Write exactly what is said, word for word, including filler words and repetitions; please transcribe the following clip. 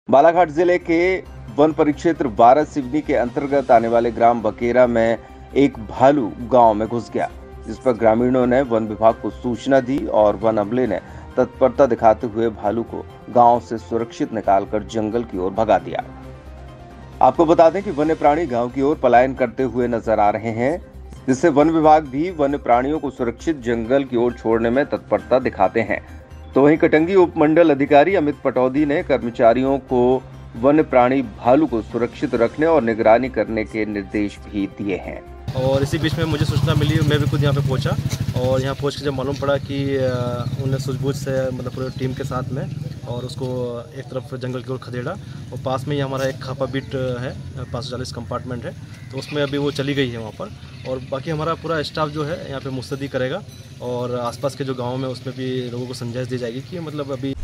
बालाघाट जिले के वन परिक्षेत्र बारह सिवनी के अंतर्गत आने वाले ग्राम बकेरा में एक भालू गांव में घुस गया, जिस पर ग्रामीणों ने वन विभाग को सूचना दी और वन अमले ने तत्परता दिखाते हुए भालू को गांव से सुरक्षित निकालकर जंगल की ओर भगा दिया। आपको बता दें कि वन्य प्राणी गांव की ओर पलायन करते हुए नजर आ रहे हैं, जिससे वन विभाग भी वन्य प्राणियों को सुरक्षित जंगल की ओर छोड़ने में तत्परता दिखाते हैं। तो वहीं कटंगी उपमंडल अधिकारी अमित पटौदी ने कर्मचारियों को वन्य प्राणी भालू को सुरक्षित रखने और निगरानी करने के निर्देश भी दिए हैं। और इसी बीच में मुझे सूचना मिली, मैं भी खुद यहाँ पे पहुँचा और यहाँ पहुँच के जब मालूम पड़ा कि उन्हें सूझबूझ से मतलब पूरे टीम के साथ में और उसको एक तरफ जंगल की ओर खदेड़ा और पास में ही हमारा एक खापा बीट है, पाँच सौ चालीस कंपार्टमेंट है, तो उसमें अभी वो चली गई है वहाँ पर। और बाकी हमारा पूरा स्टाफ जो है यहाँ पे मुस्तैदी करेगा और आसपास के जो गाँव में उसमें भी लोगों को समझाइश दी जाएगी कि मतलब अभी